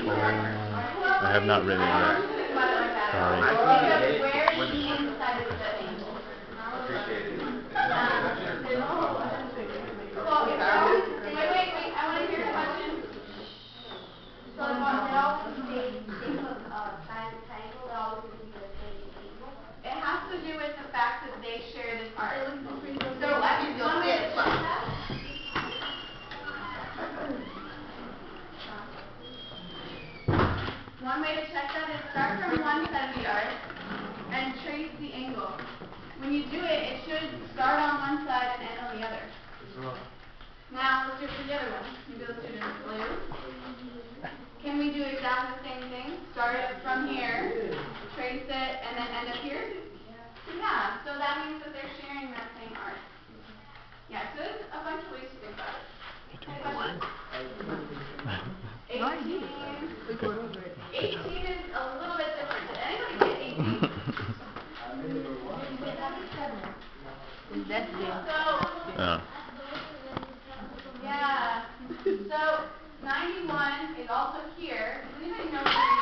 I have not written it yet. Sorry. Wait, I want to hear a question. So it always stays the shape of side of the triangle, it always going to be the same angle? It has to do with the fact that they share this arc. So one way to check that. One way to check that is start from one side of the arc and trace the angle. When you do it, it should start on one side and end on the other. Now let's do it for the other one. Maybe let's do it in blue. Can we do exactly the same thing? Start it from here, trace it, and then end up here? Yeah, so that means that they're sharing that same arc. Yeah, so there's a bunch of ways to think about it. 18. 18 is a little bit different. Did anybody get 18? Yeah. So 91 is also here. Does anybody know